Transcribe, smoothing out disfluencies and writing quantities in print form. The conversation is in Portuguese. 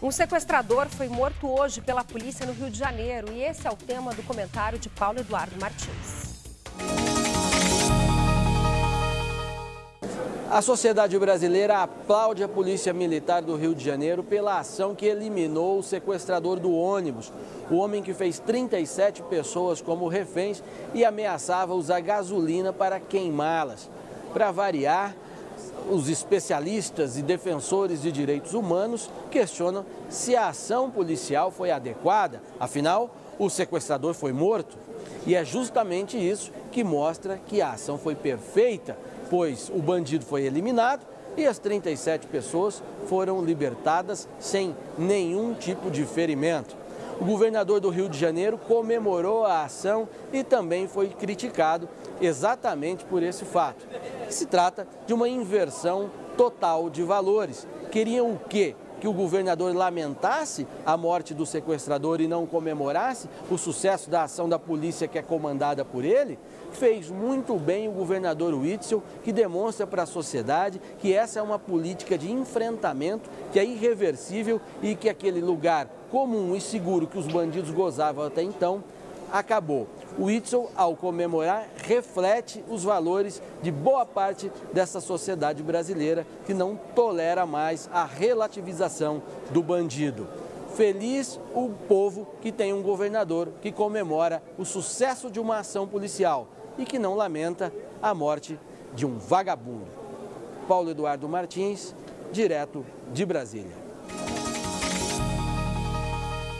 Um sequestrador foi morto hoje pela polícia no Rio de Janeiro e esse é o tema do comentário de Paulo Eduardo Martins. A sociedade brasileira aplaude a Polícia Militar do Rio de Janeiro pela ação que eliminou o sequestrador do ônibus, o homem que fez 37 pessoas como reféns e ameaçava usar gasolina para queimá-las. Para variar, os especialistas e defensores de direitos humanos questionam se a ação policial foi adequada, afinal, o sequestrador foi morto. E é justamente isso que mostra que a ação foi perfeita, pois o bandido foi eliminado e as 37 pessoas foram libertadas sem nenhum tipo de ferimento. O governador do Rio de Janeiro comemorou a ação e também foi criticado exatamente por esse fato. Se trata de uma inversão total de valores. Queriam o quê? Que o governador lamentasse a morte do sequestrador e não comemorasse o sucesso da ação da polícia que é comandada por ele? Fez muito bem o governador Witzel, que demonstra para a sociedade que essa é uma política de enfrentamento, que é irreversível e que aquele lugar comum e seguro que os bandidos gozavam até então, acabou. O Witzel, ao comemorar, reflete os valores de boa parte dessa sociedade brasileira que não tolera mais a relativização do bandido. Feliz o povo que tem um governador que comemora o sucesso de uma ação policial e que não lamenta a morte de um vagabundo. Paulo Eduardo Martins, direto de Brasília.